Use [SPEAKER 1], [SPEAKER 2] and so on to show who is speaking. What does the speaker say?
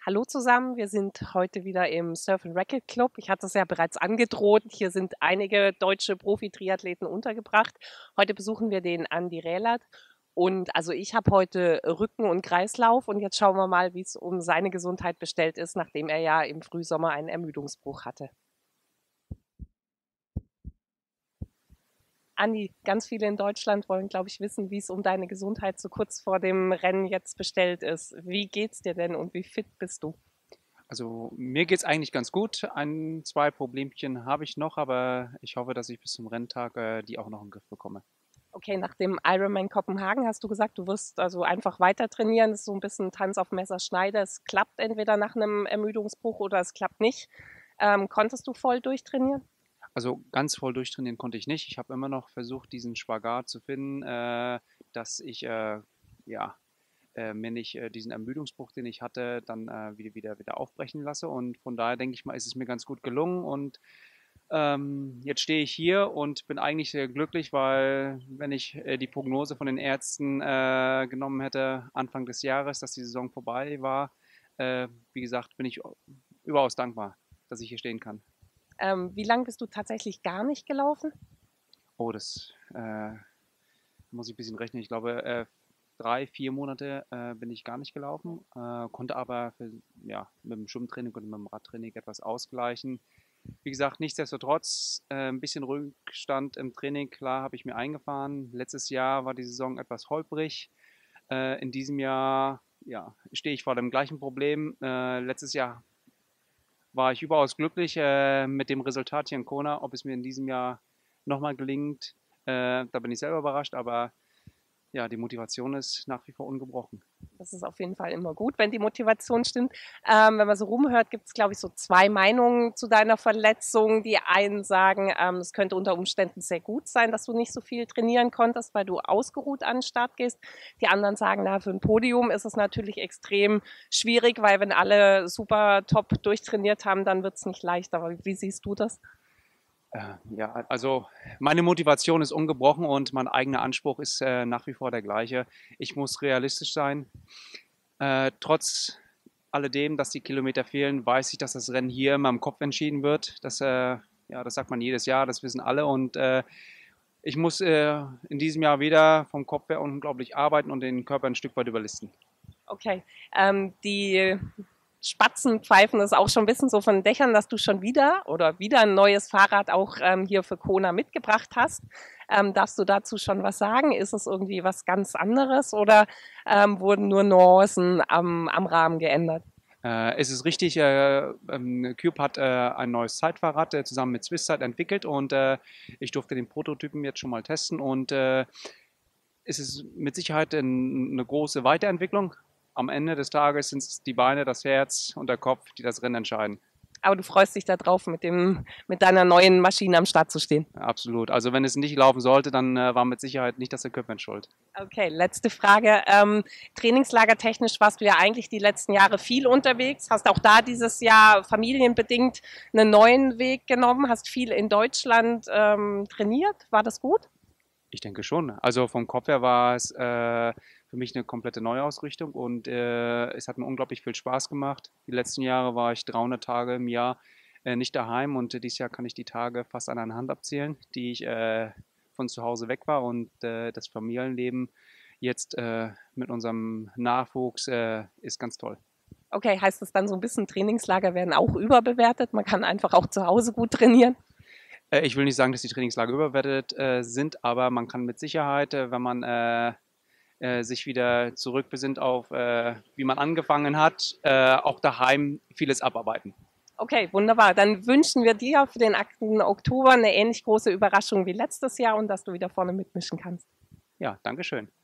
[SPEAKER 1] Hallo zusammen, wir sind heute wieder im Surf and Racket Club. Ich hatte es ja bereits angedroht. Hier sind einige deutsche Profi-Triathleten untergebracht. Heute besuchen wir den Andi Rählert. Und also ich habe heute Rücken- und Kreislauf und jetzt schauen wir mal, wie es um seine Gesundheit bestellt ist, nachdem er ja im Frühsommer einen Ermüdungsbruch hatte. Andi, ganz viele in Deutschland wollen, glaube ich, wissen, wie es um deine Gesundheit so kurz vor dem Rennen jetzt bestellt ist. Wie geht's dir denn und wie fit bist du?
[SPEAKER 2] Also mir geht's eigentlich ganz gut. Ein, zwei Problemchen habe ich noch, aber ich hoffe, dass ich bis zum Renntag die auch noch in den Griff bekomme.
[SPEAKER 1] Okay, nach dem Ironman Kopenhagen hast du gesagt, du wirst also einfach weiter trainieren. Das ist so ein bisschen Tanz auf Messerschneide. Es klappt entweder nach einem Ermüdungsbruch oder es klappt nicht. Konntest du voll durchtrainieren?
[SPEAKER 2] Also ganz voll durchtrainieren konnte ich nicht. Ich habe immer noch versucht, diesen Spagat zu finden, dass ich ja, mir nicht diesen Ermüdungsbruch, den ich hatte, dann wieder aufbrechen lasse. Und von daher denke ich mal, ist es mir ganz gut gelungen. Und jetzt stehe ich hier und bin eigentlich sehr glücklich, weil wenn ich die Prognose von den Ärzten genommen hätte Anfang des Jahres, dass die Saison vorbei war, wie gesagt, bin ich überaus dankbar, dass ich hier stehen kann.
[SPEAKER 1] Wie lange bist du tatsächlich gar nicht gelaufen?
[SPEAKER 2] Oh, das muss ich ein bisschen rechnen. Ich glaube, 3, 4 Monate bin ich gar nicht gelaufen, konnte aber ja, mit dem Schwimmtraining und mit dem Radtraining etwas ausgleichen. Wie gesagt, nichtsdestotrotz ein bisschen Rückstand im Training, klar, habe ich mir eingefahren. Letztes Jahr war die Saison etwas holprig. In diesem Jahr ja, stehe ich vor dem gleichen Problem. Letztes Jahr war ich überaus glücklich mit dem Resultat hier in Kona. Ob es mir in diesem Jahr nochmal gelingt, da bin ich selber überrascht, aber ja, die Motivation ist nach wie vor ungebrochen.
[SPEAKER 1] Das ist auf jeden Fall immer gut, wenn die Motivation stimmt. Wenn man so rumhört, gibt es, glaube ich, so zwei Meinungen zu deiner Verletzung. Die einen sagen, es könnte unter Umständen sehr gut sein, dass du nicht so viel trainieren konntest, weil du ausgeruht an den Start gehst. Die anderen sagen, na, für ein Podium ist es natürlich extrem schwierig, weil wenn alle super top durchtrainiert haben, dann wird es nicht leichter. Aber wie siehst du das?
[SPEAKER 2] Ja, also meine Motivation ist ungebrochen und mein eigener Anspruch ist nach wie vor der gleiche. Ich muss realistisch sein. Trotz alledem, dass die Kilometer fehlen, weiß ich, dass das Rennen hier in meinem Kopf entschieden wird. Ja, das sagt man jedes Jahr, das wissen alle. Und ich muss in diesem Jahr wieder vom Kopf her unglaublich arbeiten und den Körper ein Stück weit überlisten.
[SPEAKER 1] Okay, die Spatzen pfeifen es auch schon ein bisschen so von den Dächern, dass du schon wieder ein neues Fahrrad auch hier für Kona mitgebracht hast. Darfst du dazu schon was sagen? Ist es irgendwie was ganz anderes oder wurden nur Nuancen am Rahmen geändert?
[SPEAKER 2] Es ist richtig, Cube hat ein neues Zeitfahrrad zusammen mit Swisside entwickelt und ich durfte den Prototypen jetzt schon mal testen und es ist mit Sicherheit eine große Weiterentwicklung. Am Ende des Tages sind es die Beine, das Herz und der Kopf, die das Rennen entscheiden.
[SPEAKER 1] Aber du freust dich darauf, mit deiner neuen Maschine am Start zu stehen.
[SPEAKER 2] Absolut. Also wenn es nicht laufen sollte, dann war mit Sicherheit nicht das Equipment schuld.
[SPEAKER 1] Okay, letzte Frage. Trainingslagertechnisch warst du ja eigentlich die letzten Jahre viel unterwegs, hast auch da dieses Jahr familienbedingt einen neuen Weg genommen, hast viel in Deutschland trainiert. War das gut?
[SPEAKER 2] Ich denke schon. Also vom Kopf her war es für mich eine komplette Neuausrichtung und es hat mir unglaublich viel Spaß gemacht. Die letzten Jahre war ich 300 Tage im Jahr nicht daheim und dieses Jahr kann ich die Tage fast an einer Hand abzählen, die ich von zu Hause weg war und das Familienleben jetzt mit unserem Nachwuchs ist ganz toll.
[SPEAKER 1] Okay, heißt das dann so ein bisschen, Trainingslager werden auch überbewertet? Man kann einfach auch zu Hause gut trainieren?
[SPEAKER 2] Ich will nicht sagen, dass die Trainingslager überbewertet sind, aber man kann mit Sicherheit, wenn man sich wieder zurückbesinnt auf, wie man angefangen hat, auch daheim vieles abarbeiten.
[SPEAKER 1] Okay, wunderbar. Dann wünschen wir dir für den 8. Oktober eine ähnlich große Überraschung wie letztes Jahr und dass du wieder vorne mitmischen kannst.
[SPEAKER 2] Ja, Dankeschön.